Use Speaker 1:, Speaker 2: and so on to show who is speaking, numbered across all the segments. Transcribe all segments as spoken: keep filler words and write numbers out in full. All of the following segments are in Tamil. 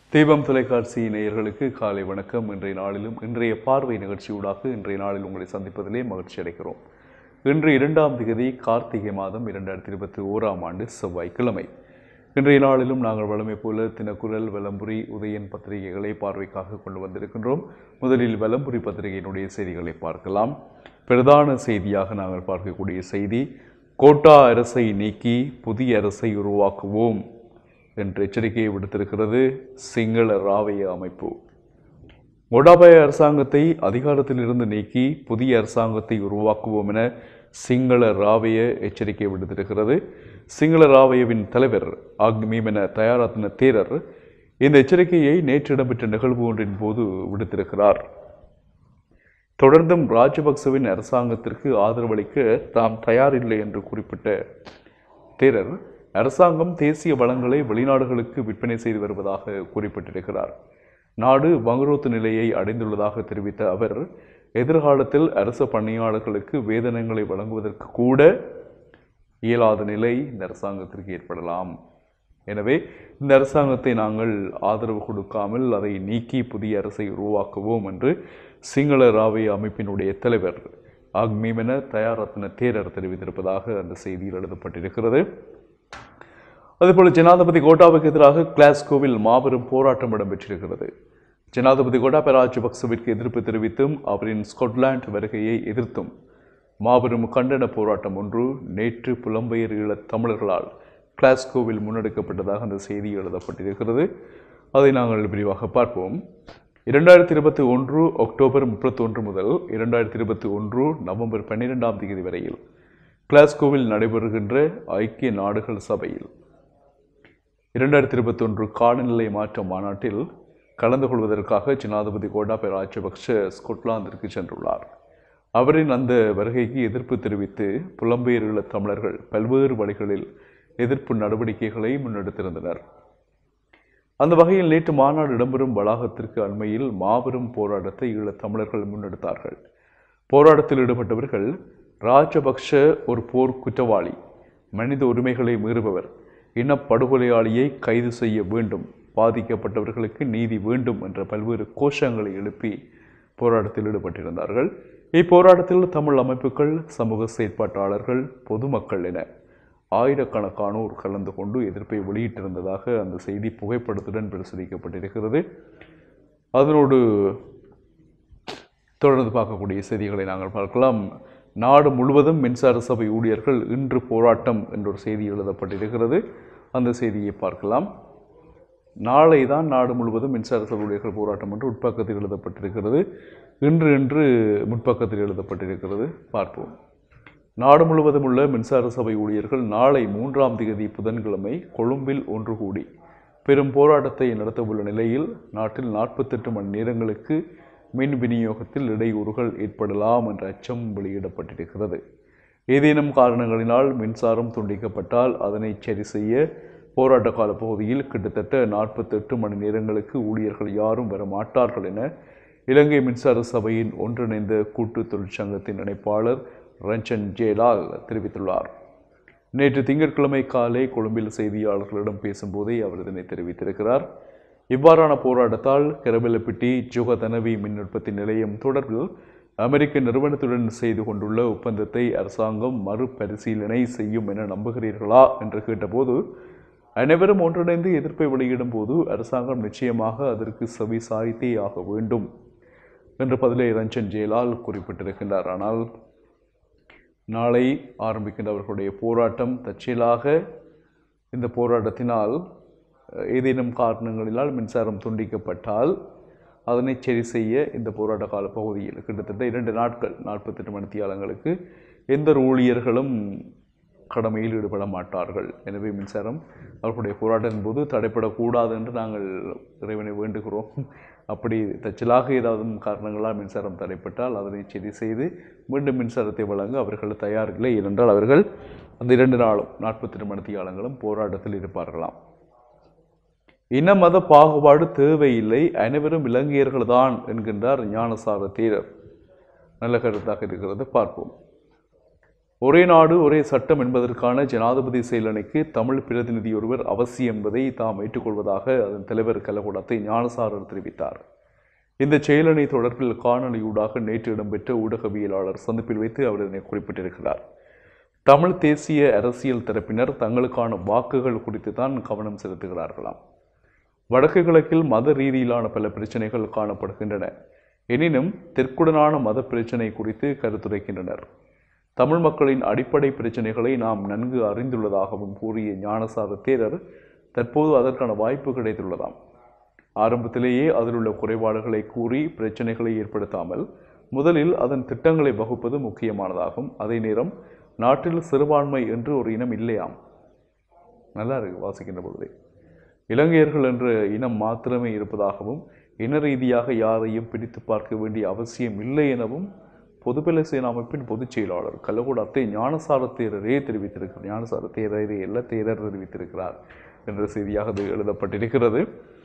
Speaker 1: தீபம் தொலைக்காட்சி நேயர்களுக்கு காலை வணக்கம். இன்றைய நாளிலும் இன்றைய பார்வை நிகழ்ச்சியூடாக இன்றைய நாளில் உங்களை சந்திப்பதிலே மகிழ்ச்சி அடைகிறோம். இன்று இரண்டாம் திகதி கார்த்திகை மாதம் இரண்டாயிரத்தி இருபத்தி ஓராம் ஆண்டு செவ்வாய்க்கிழமை. இன்றைய நாளிலும் நாங்கள் வழமை போல தினக்குரல், வலம்புரி, உதயன் பத்திரிகைகளை பார்வைக்காக கொண்டு வந்திருக்கின்றோம். முதலில் வலம்புரி பத்திரிகையினுடைய செய்திகளை பார்க்கலாம். பிரதான செய்தியாக நாங்கள் பார்க்கக்கூடிய செய்தி, கோட்டா அரசை நீக்கி புதிய அரசை உருவாக்குவோம் என்ற எச்சரிக்கையை விடுத்திருக்கிறது சிங்கள ராவய அமைப்பு. கோட்டாபய அரசாங்கத்தை அதிகாரத்தில் இருந்து நீக்கி புதிய அரசாங்கத்தை உருவாக்குவோம் என சிங்கள ராவய எச்சரிக்கை விடுத்திருக்கிறது. சிங்கள ராவயவின் தலைவர் ஆக்மீமென தயாரத்ன தேரர் இந்த எச்சரிக்கையை நேற்று இடம்பெற்ற நிகழ்வு ஒன்றின் போது விடுத்திருக்கிறார். தொடர்ந்தும் ராஜபக்சவின் அரசாங்கத்திற்கு ஆதரவளிக்க தாம் தயாரில்லை என்று குறிப்பிட்ட தேரர், அரசாங்கம் தேசிய வளங்களை வெளிநாடுகளுக்கு விற்பனை செய்து வருவதாக குறிப்பிட்டிருக்கிறார். நாடு வங்குரோத்து நிலையை அடைந்துள்ளதாக தெரிவித்த அவர், எதிர்காலத்தில் அரசு பணியாளர்களுக்கு வேதனங்களை வழங்குவதற்கு கூட இயலாத நிலை இந்த அரசாங்கத்திற்கு ஏற்படலாம். எனவே இந்த அரசாங்கத்தை நாங்கள் ஆதரவு கொடுக்காமல் அதை நீக்கி புதிய அரசை உருவாக்குவோம் என்று சிங்கள ராவய அமைப்பினுடைய தலைவர் ஆக்மீமென தயாரத்ன தேரர் தெரிவித்திருப்பதாக அந்த செய்தியில் எழுதப்பட்டிருக்கிறது. அதேபோல ஜனாதிபதி கோட்டாபுக்கு எதிராக கிளாஸ்கோவில் மாபெரும் போராட்டம் இடம்பெற்றிருக்கிறது. ஜனாதிபதி கோட்டாபய ராஜபக்சவிற்கு எதிர்ப்பு தெரிவித்தும் அவரின் ஸ்கொட்லாந்து வருகையை எதிர்த்தும் மாபெரும் கண்டன போராட்டம் ஒன்று நேற்று புலம்பெயர் ஈழத் தமிழர்களால் கிளாஸ்கோவில் முன்னெடுக்கப்பட்டதாக அந்த செய்தி எழுதப்பட்டிருக்கிறது. அதை நாங்கள் விரிவாக பார்ப்போம். இரண்டாயிரத்தி இருபத்தி ஒன்று அக்டோபர் முப்பத்தி ஒன்று முதல் இரண்டாயிரத்தி இருபத்தி ஒன்று நவம்பர் பன்னிரெண்டாம் தேதி வரையில் கிளாஸ்கோவில் நடைபெறுகின்ற ஐக்கிய நாடுகள் சபையில் இரண்டாயிரத்தி இருபத்தி ஒன்று காலநிலை மாற்ற மாநாட்டில் கலந்து கொள்வதற்காக ஜனாதிபதி கோட்டாபய ராஜபக்ஷ ஸ்கொட்லாந்திற்கு சென்றுள்ளார். அவரின் அந்த வருகைக்கு எதிர்ப்பு தெரிவித்து புலம்பெயர் ஈழத் தமிழர்கள் பல்வேறு வழிகளில் எதிர்ப்பு நடவடிக்கைகளை முன்னெடுத்திருந்தனர். அந்த வகையில் நேற்று மாநாடு இடம்பெறும் வளாகத்திற்கு அண்மையில் மாபெரும் போராட்டத்தை ஈழத் தமிழர்கள் முன்னெடுத்தார்கள். போராட்டத்தில் ஈடுபட்டவர்கள், ராஜபக்ஷ ஒரு போர் குற்றவாளி, மனித உரிமைகளை மீறுபவர், இனப்படுகொலையாளியை கைது செய்ய வேண்டும், பாதிக்கப்பட்டவர்களுக்கு நீதி வேண்டும் என்ற பல்வேறு கோஷங்களை எழுப்பி போராட்டத்தில் ஈடுபட்டிருந்தார்கள். இப்போராட்டத்தில் தமிழ் அமைப்புகள், சமூக செயற்பாட்டாளர்கள், பொதுமக்கள் என ஆயிரக்கணக்கானோர் கலந்து கொண்டு எதிர்ப்பை வெளியிட்டிருந்ததாக அந்த செய்தி புகைப்படத்துடன் பிரசுரிக்கப்பட்டிருக்கிறது. அதனோடு தொடர்ந்து பார்க்கக்கூடிய செய்திகளை நாங்கள் பார்க்கலாம். நாடு முழுவதும் மின்சார சபை ஊழியர்கள் இன்று போராட்டம் என்ற ஒரு செய்தி எழுதப்பட்டிருக்கிறது. அந்த செய்தியை பார்க்கலாம். நாளை தான் நாடு முழுவதும் மின்சார சபை ஊழியர்கள் போராட்டம் என்று உட்பக்கத்தில் எழுதப்பட்டிருக்கிறது. இன்று இன்று முற்பக்கத்தில் எழுதப்பட்டிருக்கிறது. பார்ப்போம். நாடு முழுவதும் உள்ள மின்சார சபை ஊழியர்கள் நாளை மூன்றாம் தேதி புதன்கிழமை கொழும்பில் ஒன்று கூடி பெரும் போராட்டத்தை நடத்தவுள்ள நிலையில் நாட்டில் நாற்பத்தெட்டு மணி நேரங்களுக்கு மின் விநியோகத்தில் இடையூறுகள் ஏற்படலாம் என்ற அச்சம் வெளியிடப்பட்டிருக்கிறது. ஏதேனும் காரணங்களினால் மின்சாரம் துண்டிக்கப்பட்டால் அதனை சரி செய்ய போராட்ட கால பகுதியில் கிட்டத்தட்ட நாற்பத்தெட்டு மணி நேரங்களுக்கு ஊழியர்கள் யாரும் வர மாட்டார்கள் என இலங்கை மின்சார சபையின் ஒன்றிணைந்த கூட்டு தொழிற்சங்கத்தின் இணைப்பாளர் ரஞ்சன் ஜேலால் தெரிவித்துள்ளார். நேற்று திங்கட்கிழமை காலை கொழும்பில் செய்தியாளர்களிடம் பேசும்போதே அவர் இதனை தெரிவித்திருக்கிறார். இவ்வாறான போராட்டத்தால் கரவெல்லப்பிட்டி ஜுகதனவி மின் உற்பத்தி நிலையம் தொடர்பில் அமெரிக்க நிறுவனத்துடன் செய்து கொண்டுள்ள ஒப்பந்தத்தை அரசாங்கம் மறுபரிசீலனை செய்யும் என நம்புகிறீர்களா என்று கேட்டபோது, அனைவரும் ஒன்றிணைந்து எதிர்ப்பை வெளியிடும் போது அரசாங்கம் நிச்சயமாக அதற்கு செவி சாய்த்தே ஆக வேண்டும் என்று பதிலை ரஞ்சன் ஜேலால் குறிப்பிட்டிருக்கின்றார். ஆனால் நாளை ஆரம்பிக்கின்ற அவர்களுடைய போராட்டம் தற்செயலாக இந்த போராட்டத்தினால் ஏதேனும் காரணங்களினால் மின்சாரம் துண்டிக்கப்பட்டால் அதனை சரி செய்ய இந்த போராட்ட கால பகுதியில் கிட்டத்தட்ட இரண்டு நாட்கள் நாற்பத்தெட்டு மணித்தியாலங்களுக்கு எந்த ஊழியர்களும் கடமையில் ஈடுபட மாட்டார்கள். எனவே மின்சாரம் அவர்களுடைய போராட்டத்தின் போது தடைப்படக்கூடாது என்று நாங்கள் இறைவனை வேண்டுகிறோம். அப்படி தச்சலாக ஏதாவது காரணங்களால் மின்சாரம் தடைப்பட்டால் அதனை சரி செய்து மீண்டும் மின்சாரத்தை வழங்க அவர்கள் தயாரில்லை. ஏனென்றால் அவர்கள் அந்த இரண்டு நாளும் நாற்பத்தெட்டு மணித்தியாலங்களும் போராட்டத்தில் இருப்பார்களாம். இன மத பாகுபாடு தேவையில்லை, அனைவரும் இலங்கையர்கள் தான் என்கின்றார் ஞானசார தேரர். நல்ல கருத்தாக இருக்கிறது. பார்ப்போம். ஒரே நாடு ஒரே சட்டம் என்பதற்கான ஜனாதிபதி செயலணிக்கு தமிழ் பிரதிநிதி ஒருவர் அவசியம் என்பதை தாம் ஏற்றுக்கொள்வதாக அதன் தலைவர் கலகோடத்தை ஞானசாரர் தெரிவித்தார். இந்த செயலணி தொடர்பில் காணொலியூடாக நேற்று இடம்பெற்ற ஊடகவியலாளர் சந்திப்பில் வைத்து அவர் இதனை குறிப்பிட்டிருக்கிறார். தமிழ் தேசிய அரசியல் தரப்பினர் தங்களுக்கான வாக்குகள் குறித்து தான் கவனம் செலுத்துகிறார்களாம். வடக்கு கிழக்கில் மத ரீதியிலான பல பிரச்சனைகள் காணப்படுகின்றன. எனினும் தெற்குடனான மத பிரச்சினை குறித்து கருத்துரைக்கின்றனர். தமிழ் மக்களின் அடிப்படை பிரச்சனைகளை நாம் நன்கு அறிந்துள்ளதாகவும் கூறிய ஞானசார தேரர் தற்போது அதற்கான வாய்ப்பு கிடைத்துள்ளதாம். ஆரம்பத்திலேயே அதில் உள்ள குறைபாடுகளை கூறி பிரச்சனைகளை ஏற்படுத்தாமல் முதலில் அதன் திட்டங்களை வகுப்பது முக்கியமானதாகும். அதே நேரம் நாட்டில் சிறுபான்மை என்று ஒரு இனம் இல்லையாம். நல்லா இருக்கு வாசிக்கின்ற பொழுதே. இலங்கையர்கள் என்ற இனம் மாத்திரமே இருப்பதாகவும் இன ரீதியாக யாரையும் பிடித்து பார்க்க வேண்டிய அவசியம் இல்லை எனவும் பொதுபல சேனா அமைப்பின் பொதுச் செயலாளர் கலகோடத்தை ஞானசார தேரரே தெரிவித்திருக்கிறார். ஞானசார தேரரே அல்ல தேரர் தெரிவித்திருக்கிறார் என்ற செய்தியாக அது எழுதப்பட்டிருக்கிறது.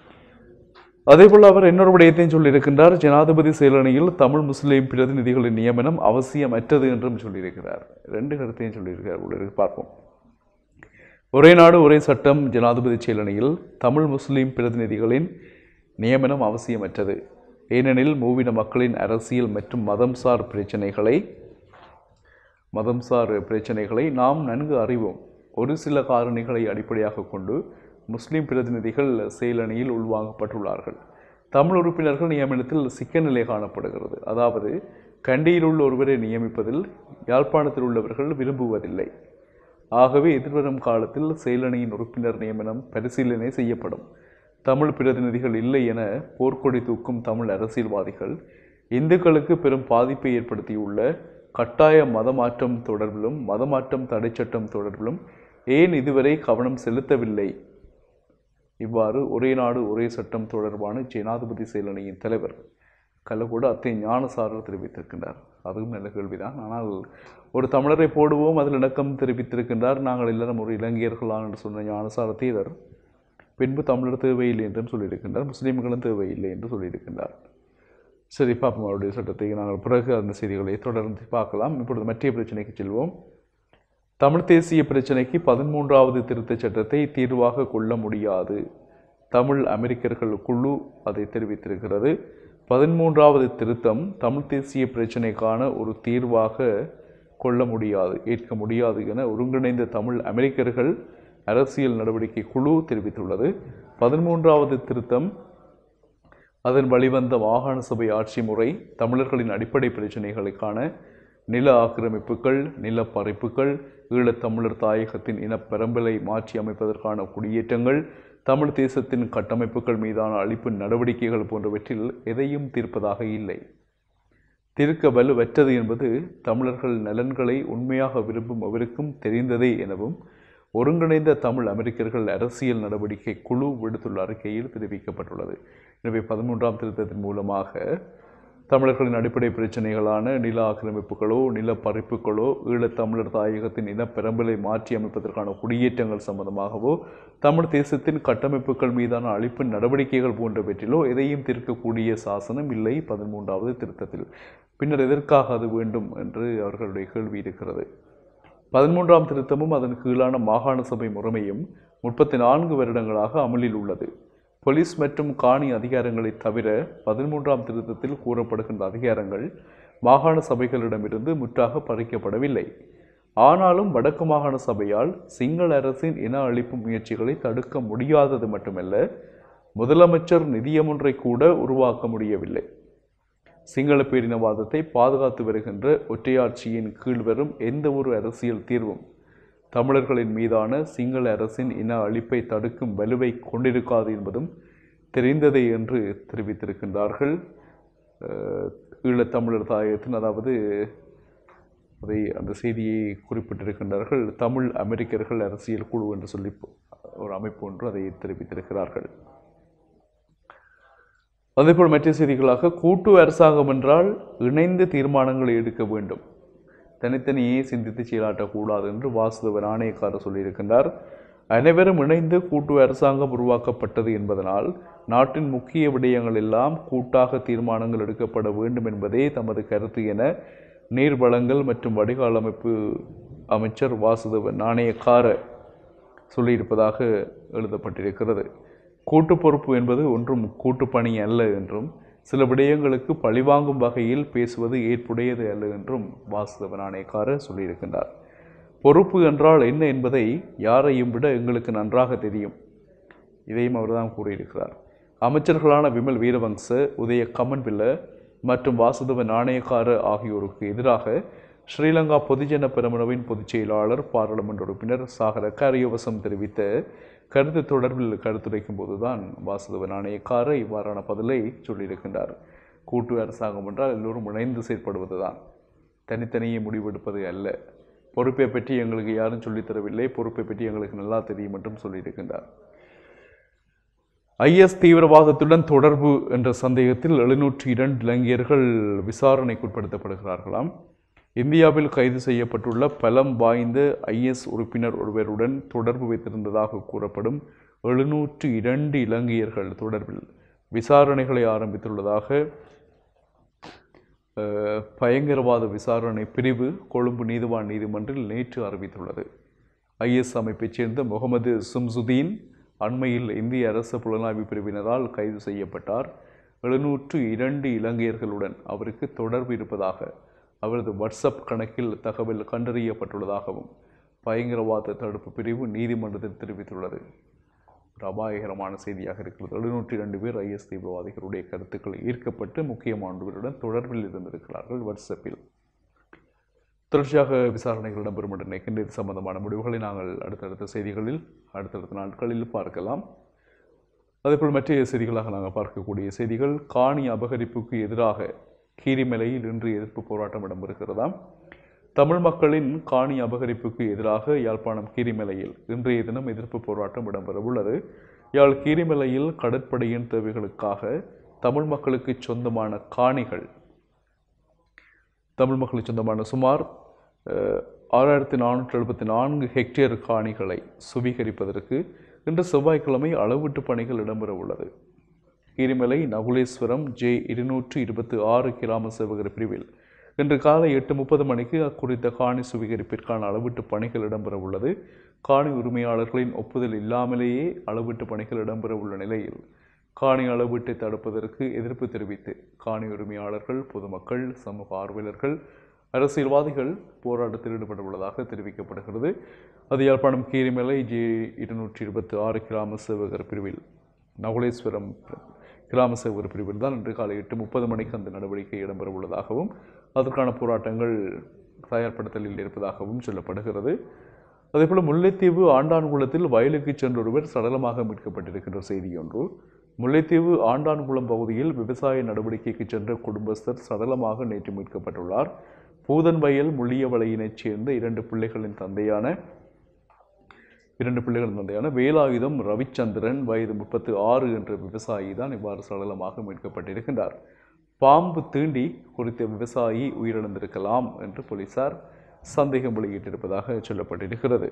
Speaker 1: அதேபோல் அவர் இன்னொரு விடயத்தையும் சொல்லியிருக்கின்றார். ஜனாதிபதி செயலணியில் தமிழ் முஸ்லீம் பிரதிநிதிகளின் நியமனம் அவசியமற்றது என்றும் சொல்லியிருக்கிறார். ரெண்டு கருத்தையும் சொல்லியிருக்கிறார். பார்ப்போம். ஒரே நாடு ஒரே சட்டம் ஜனாதிபதி செயலணியில் தமிழ் முஸ்லீம் பிரதிநிதிகளின் நியமனம் அவசியமற்றது. ஏனெனில் மூவின மக்களின் அரசியல் மற்றும் மதம்சார் பிரச்சனைகளை மதம்சார் பிரச்சனைகளை நாம் நன்கு அறிவோம். ஒரு சில காரணிகளை அடிப்படையாக கொண்டு முஸ்லிம் பிரதிநிதிகள் செயலணியில் உள்வாங்கப்பட்டுள்ளார்கள். தமிழ் உறுப்பினர்கள் நியமனத்தில் சிக்க நிலை காணப்படுகிறது. அதாவது கண்டியில் உள்ள ஒருவரை நியமிப்பதில் யாழ்ப்பாணத்தில் உள்ளவர்கள் விரும்புவதில்லை. ஆகவே எதிர்வரும் காலத்தில் செயலணியின் உறுப்பினர் நியமனம் பரிசீலனை செய்யப்படும். தமிழ் பிரதிநிதிகள் இல்லை என போர்க்கொடி தூக்கும் தமிழ் அரசியல்வாதிகள் இந்துக்களுக்கு பெரும் பாதிப்பை ஏற்படுத்தியுள்ள கட்டாய மதமாற்றம் தொடர்பிலும் மதமாற்றம் தடை சட்டம் தொடர்பிலும் ஏன் இதுவரை கவனம் செலுத்தவில்லை? இவ்வாறு ஒரே நாடு ஒரே சட்டம் தொடர்பான ஜனாதிபதி செயலணியின் தலைவர் கலகோட அத்தை ஞானசாரர் தெரிவித்திருக்கின்றார். அதுவும் நல்ல கேள்விதான். ஆனால் ஒரு தமிழரை போடுவோம் அதில் இணக்கம் தெரிவித்திருக்கின்றார். நாங்கள் எல்லாரும் ஒரு இலங்கையர்களான் என்று சொன்ன ஞானசார தேரர் பின்பு தமிழர் தேவையில்லை என்றும் சொல்லியிருக்கின்றார். முஸ்லீம்களும் தேவையில்லை என்று சொல்லியிருக்கின்றார். சரி, பார்ப்போம் அவருடைய சட்டத்தை நாங்கள் பிறகு அந்த செய்திகளை தொடர்ந்து பார்க்கலாம். இப்பொழுது மற்ற பிரச்சனைக்கு செல்வோம். தமிழ் தேசிய பிரச்சனைக்கு பதிமூன்றாவது திருத்த சட்டத்தை தீர்வாக கொள்ள முடியாது. தமிழ் அமெரிக்கர்கள் குழு அதை தெரிவித்திருக்கிறது. பதிமூன்றாவது திருத்தம் தமிழ் தேசிய பிரச்சனைக்கான ஒரு தீர்வாக கொள்ள முடியாது, ஏற்க முடியாது என ஒருங்கிணைந்த தமிழ் அமெரிக்கர்கள் அரசியல் நடவடிக்கை குழு தெரிவித்துள்ளது. பதிமூன்றாவது திருத்தம் அதன் வழிவந்த மாகாண சபை ஆட்சி முறை, தமிழர்களின் அடிப்படை பிரச்சனைகளுக்கான நில ஆக்கிரமிப்புகள், நில பறிப்புகள், ஈழத்தமிழர் தாயகத்தின் இனப்பெரம்பலை மாற்றி அமைப்பதற்கான குடியேற்றங்கள், தமிழ் தேசத்தின் கட்டமைப்புகள் மீதான அழிப்பு நடவடிக்கைகள் போன்றவற்றில் எதையும் தீர்ப்பதாக இல்லை. தீர்க்க வலுவற்றது என்பது தமிழர்கள் நலன்களை உண்மையாக விரும்பும் அவருக்கும் தெரிந்ததே எனவும் ஒருங்கிணைந்த தமிழ் அமெரிக்கர்கள் அரசியல் நடவடிக்கை குழு விடுத்துள்ள அறிக்கையில் தெரிவிக்கப்பட்டுள்ளது. எனவே பதிமூன்றாம் திருத்தத்தின் மூலமாக தமிழர்களின் அடிப்படை பிரச்சனைகளான நில ஆக்கிரமிப்புகளோ நில பறிப்புகளோ ஈழத்தமிழர் தாயகத்தின் இனப்பெரம்பலை மாற்றி அமைப்பதற்கான குடியேற்றங்கள் சம்பந்தமாகவோ தமிழ் தேசத்தின் கட்டமைப்புகள் மீதான அழிப்பு நடவடிக்கைகள் போன்றவற்றிலோ எதையும் தீர்க்கக்கூடிய சாசனம் இல்லை பதிமூன்றாவது திருத்தத்தில். பின்னர் எதற்காக அது வேண்டும் என்று அவர்களுடைய கேள்வி இருக்கிறது. பதிமூன்றாம் திருத்தமும் அதன் கீழான மாகாண சபை முறைமையும் முப்பத்தி நான்கு வருடங்களாக அமலில் உள்ளது. போலீஸ் மற்றும் காணி அதிகாரங்களை தவிர பதிமூன்றாம் திருத்தத்தில் கூறப்படுகின்ற அதிகாரங்கள் மாகாண சபைகளிடமிருந்து முற்றாக பறிக்கப்படவில்லை. ஆனாலும் வடக்கு மாகாண சபையால் சிங்கள அரசின் இன அழிப்பு முயற்சிகளை தடுக்க முடியாதது மட்டுமல்ல, முதலமைச்சர் நிதியமொன்றை கூட உருவாக்க முடியவில்லை. சிங்கள பேரினவாதத்தை பாதுகாத்து வருகின்ற ஒற்றையாட்சியின் கீழ் வரும் எந்த ஒரு அரசியல் தீர்வும் தமிழர்களின் மீதான சிங்கள அரசின் இன அழிப்பை தடுக்கும் வலுவை கொண்டிருக்காது என்பதும் தெரிந்ததே என்று தெரிவித்திருக்கின்றார்கள். ஈழத்தமிழர் தாயகத்தின், அதாவது அதை அந்த செய்தியை குறிப்பிட்டிருக்கின்றார்கள், தமிழ் அமெரிக்கர்கள் அரசியல் குழு என்று சொல்லி ஒரு அமைப்பு ஒன்று அதை தெரிவித்திருக்கிறார்கள். அதேபோல் மற்ற செய்திகளாக கூட்டு அரசாங்கம் என்றால் இணைந்து தீர்மானங்களை எடுக்க வேண்டும், தனித்தனியே சிந்தித்து செயலாற்றக்கூடாது என்று வாசுதேவ நாணயக்காரர் சொல்லியிருக்கின்றார். அனைவரும் இணைந்து கூட்டு அரசாங்கம் உருவாக்கப்பட்டது என்பதனால் நாட்டின் முக்கிய விடயங்கள் எல்லாம் கூட்டாக தீர்மானங்கள் எடுக்கப்பட வேண்டும் என்பதே தமது கருத்து என நீர் வளங்கள் மற்றும் வடிகால் அமைப்பு அமைச்சர் வாசுதேவ நாணயக்கார சொல்லியிருப்பதாக எழுதப்பட்டிருக்கிறது. கூட்டு பொறுப்பு என்பது ஒன்றும் கூட்டுப்பணி அல்ல என்றும் சில விடயங்களுக்கு பழிவாங்கும் வகையில் பேசுவது ஏற்புடையது அல்ல என்றும் வாசுதேவ நாணயக்கார சொல்லியிருக்கின்றார். பொறுப்பு என்றால் என்ன என்பதை யாரையும் விட எங்களுக்கு நன்றாக தெரியும். இதையும் அவர்தான் கூறியிருக்கிறார். அமைச்சர்களான விமல் வீரவங்ச, உதய கமன்பில்ல மற்றும் வாசுதேவ நாணயக்கார ஆகியோருக்கு எதிராக ஸ்ரீலங்கா பொதுஜன பெரமுனவின் பொதுச் செயலாளர் பாராளுமன்ற உறுப்பினர் சாகர காரியவசம் தெரிவித்த கருத்து தொடர்பில் கருத்துரைக்கும் போதுதான் வாசுதேவ நாணயக்கார இவ்வாறான பதிலை சொல்லியிருக்கின்றார். கூட்டு அரசாங்கம் என்றால் எல்லோரும் இணைந்து செயற்படுவதுதான், தனித்தனியே முடிவெடுப்பது அல்ல. பொறுப்பை பற்றி எங்களுக்கு யாரும் சொல்லித்தரவில்லை, பொறுப்பை பற்றி எங்களுக்கு நல்லா தெரியும் என்றும் சொல்லியிருக்கின்றார். ஐஎஸ் தீவிரவாதத்துடன் தொடர்பு என்ற சந்தேகத்தில் எழுநூற்றி இரண்டு இலங்கையர்கள் விசாரணைக்குட்படுத்தப்படுகிறார்களாம். இந்தியாவில் கைது செய்யப்பட்டுள்ள பலம் வாய்ந்த ஐஎஸ் உறுப்பினர் ஒருவருடன் தொடர்பு வைத்திருந்ததாக கூறப்படும் எழுநூற்று இரண்டு இலங்கையர்கள் தொடர்பில் விசாரணைகளை ஆரம்பித்துள்ளதாக பயங்கரவாத விசாரணை பிரிவு கொழும்பு நீதிவான் நீதிமன்றில் நேற்று அறிவித்துள்ளது. ஐஎஸ் அமைப்பைச் சேர்ந்த முகமது சும்சுதீன் அண்மையில் இந்திய அரசு புலனாய்வு பிரிவினரால் கைது செய்யப்பட்டார். எழுநூற்று இரண்டு இலங்கையர்களுடன் அவருக்கு தொடர்பு இருப்பதாக அவரது வாட்ஸ்அப் கணக்கில் தகவல் கண்டறியப்பட்டுள்ளதாகவும் பயங்கரவாத தடுப்பு பிரிவு நீதிமன்றத்தில் தெரிவித்துள்ளது. ஒரு அபாயகரமான செய்தியாக இருக்கிறது. எழுநூற்றி இரண்டு பேர் ஐஎஸ் தீவிரவாதிகளுடைய கருத்துக்கள் ஈர்க்கப்பட்டு முக்கியமானவர்களுடன் தொடர்பில் இருந்திருக்கிறார்கள் வாட்ஸ்அப்பில். தொடர்ச்சியாக விசாரணைகள் இடம்பெறும் என்று நினைக்கின்ற இது சம்பந்தமான முடிவுகளை நாங்கள் அடுத்தடுத்த செய்திகளில் அடுத்தடுத்த நாட்களில் பார்க்கலாம். அதேபோல் மற்ற செய்திகளாக நாங்கள் பார்க்கக்கூடிய செய்திகள், காணி அபகரிப்புக்கு எதிராக கீரிமலையில் இன்று எதிர்ப்பு போராட்டம் இடம்பெறுகிறதாம். தமிழ் மக்களின் காணி அபகரிப்புக்கு எதிராக யாழ்ப்பாணம் கீரிமலையில் இன்றைய தினம் எதிர்ப்பு போராட்டம் இடம்பெற உள்ளது. யாழ் கீரிமலையில் கடற்படையின் தேவைகளுக்காக தமிழ் மக்களுக்கு சொந்தமான காணிகள் தமிழ் மக்களுக்கு சொந்தமான சுமார் ஆறாயிரத்தி நானூற்றி எழுபத்தி நான்கு ஹெக்டேர் காணிகளை சுவீகரிப்பதற்கு இன்று செவ்வாய்க்கிழமை அளவீட்டு பணிகள் இடம்பெற உள்ளது. கீரிமலை நகுலேஸ்வரம் ஜே இருநூற்று இருபத்தி ஆறு கிராம சேவகர் பிரிவில் இன்று காலை எட்டு முப்பது மணிக்கு அக்குறித்த காணி சுவீகரிப்பிற்கான அளவீட்டு பணிகள் இடம்பெற உள்ளது. காணி உரிமையாளர்களின் ஒப்புதல் இல்லாமலேயே அளவீட்டு பணிகள் இடம்பெற உள்ள நிலையில் காணி அளவீட்டை தடுப்பதற்கு எதிர்ப்பு தெரிவித்து காணி உரிமையாளர்கள், பொதுமக்கள், சமூக ஆர்வலர்கள், அரசியல்வாதிகள் போராட்டத்தில் ஈடுபட உள்ளதாக தெரிவிக்கப்படுகிறது. அது யாழ்ப்பாணம் கீரிமலை ஜே இருநூற்றி இருபத்தி ஆறு கிராம சேவகர் பிரிவில் நகுலேஸ்வரம் கிராம சேவகர் பிரிவில் தான் இன்று காலை எட்டு முப்பது மணிக்கு அந்த நடவடிக்கை இடம்பெற உள்ளதாகவும் அதற்கான போராட்டங்கள் தயார்படுத்தலில் இருப்பதாகவும் சொல்லப்படுகிறது. அதேபோல் முல்லைத்தீவு ஆண்டான்குளத்தில் வயலுக்கு சென்றொருவர் சடலமாக மீட்கப்பட்டிருக்கின்ற செய்தி ஒன்று. முல்லைத்தீவு ஆண்டான்குளம் பகுதியில் விவசாய நடவடிக்கைக்கு சென்ற குடும்பஸ்தர் சடலமாக நேற்று மீட்கப்பட்டுள்ளார். பூதன்வயல் முள்ளியவளையினைச் சேர்ந்த இரண்டு பிள்ளைகளின் தந்தையான இரண்டு பிள்ளைகளின் தந்தையான வேலாயுதம் ரவிச்சந்திரன் வயது முப்பத்து ஆறு என்ற விவசாயி தான் இவ்வாறு சடலமாக மீட்கப்பட்டிருக்கின்றார். பாம்பு தீண்டி குறித்த விவசாயி உயிரிழந்திருக்கலாம் என்று போலீசார் சந்தேகம் வெளியிட்டிருப்பதாக சொல்லப்பட்டிருக்கிறது.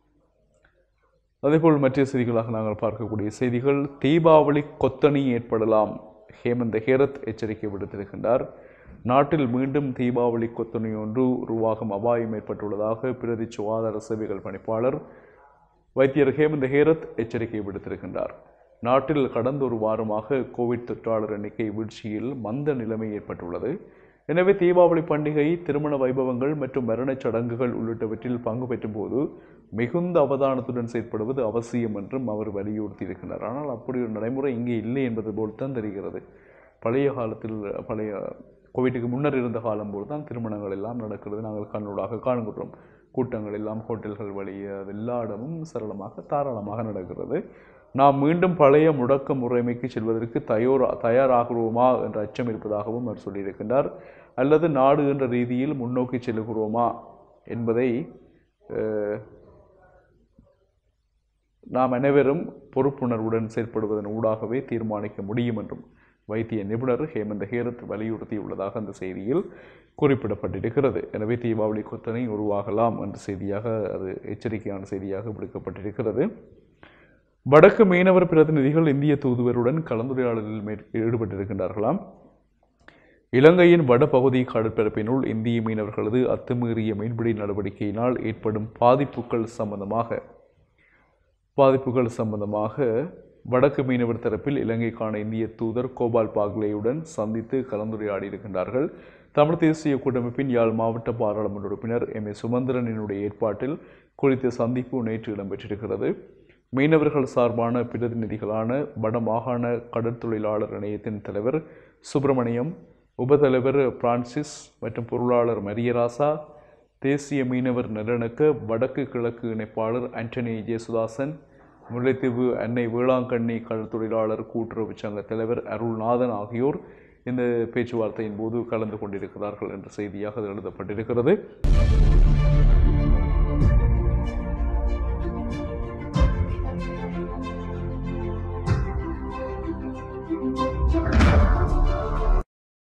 Speaker 1: அதேபோல் மற்ற செய்திகளாக நாங்கள் பார்க்கக்கூடிய செய்திகள், தீபாவளி கொத்தணி ஏற்படலாம், ஹேமந்த ஹேரத் எச்சரிக்கை விடுத்திருக்கின்றார். நாட்டில் மீண்டும் தீபாவளி கொத்தணி ஒன்று உருவாகும் அபாயம் ஏற்பட்டுள்ளதாக பிரதி சுகாதார சேவைகள் பணிப்பாளர் வைத்தியர் ஹேமந்த ஹேரத் எச்சரிக்கை விடுத்திருக்கின்றார். நாட்டில் கடந்த ஒரு வாரமாக கோவிட் தொற்றாளர் எண்ணிக்கை வீழ்ச்சியில் மந்த நிலைமை ஏற்பட்டுள்ளது. எனவே தீபாவளி பண்டிகை, திருமண வைபவங்கள் மற்றும் மரணச் சடங்குகள் உள்ளிட்டவற்றில் பங்கு பெற்றும் போது மிகுந்த அவதானத்துடன் செயற்படுவது அவசியம் என்றும் அவர் வலியுறுத்தியிருக்கிறார். ஆனால் அப்படி ஒரு நடைமுறை இங்கே இல்லை என்பது போல் தான் தெரிகிறது. பழைய காலத்தில் பழைய கோவிட்டுக்கு முன்னர் இருந்த காலம் போல் தான் திருமணங்கள் எல்லாம் நடக்கிறது. நாங்கள் கண்ணூடாக காண்கிறோம். கூட்டங்கள் எல்லாம் ஹோட்டல்கள் வழியே அது எல்லா இடமும் சரளமாக தாராளமாக நடக்கிறது. நாம் மீண்டும் பழைய முடக்க முறைமைக்கு செல்வதற்கு தயாரா தயாராகிறோமா என்ற அச்சம் இருப்பதாகவும் அவர் சொல்லியிருக்கின்றார். அல்லது நாடு என்ற ரீதியில் முன்னோக்கி செல்கிறோமா என்பதை நாம் அனைவரும் பொறுப்புணர்வுடன் செயற்படுவதன் ஊடாகவே தீர்மானிக்க முடியும் என்றும் வைத்திய நிபுணர் ஹேமந்த ஹேரத் வலியுறுத்தியுள்ளதாக அந்த செய்தியில் குறிப்பிடப்பட்டிருக்கிறது. எனவே தீபாவளி கொத்தனை உருவாகலாம் என்ற செய்தியாக அது எச்சரிக்கையான செய்தியாக விடுக்கப்பட்டிருக்கிறது. வடக்கு மீனவர் பிரதிநிதிகள் இந்திய தூதுவருடன் கலந்துரையாடலில் ஈடுபட்டிருக்கின்றார்களாம். இலங்கையின் வடபகுதி கடற்பரப்பினுள் இந்திய மீனவர்களது அத்துமீறிய மீன்பிடி நடவடிக்கையினால் ஏற்படும் பாதிப்புகள் சம்பந்தமாக பாதிப்புகள் சம்பந்தமாக வடக்கு மீனவர் தரப்பில் இலங்கைக்கான இந்திய தூதர் கோபால் பாக்லேயுடன் சந்தித்து கலந்துரையாடியிருக்கின்றார்கள். தமிழ் தேசிய கூட்டமைப்பின் யாழ் மாவட்ட பாராளுமன்ற உறுப்பினர் எம் ஏ சுமந்திரனினுடைய ஏற்பாட்டில் குறித்த சந்திப்பு நேற்று இடம்பெற்றிருக்கிறது. மீனவர்கள் சார்பான பிரதிநிதிகளான வடமாகாண கடற்தொழிலாளர் இணையத்தின் தலைவர் சுப்பிரமணியம், உபதலைவர் பிரான்சிஸ் மற்றும் பொருளாளர் மரியராசா, தேசிய மீனவர் நலனுக்கு வடக்கு கிழக்கு இணைப்பாளர் ஆண்டனி ஜேசுதாசன், முல்லைத்தீவு அன்னை வேளாங்கண்ணி கடற்தொழிலாளர் கூட்டுறவு சங்க தலைவர் அருள்நாதன் ஆகியோர் இந்த பேச்சுவார்த்தையின் போது கலந்து கொண்டிருக்கிறார்கள் என்ற செய்தியாக அது எழுதப்பட்டிருக்கிறது.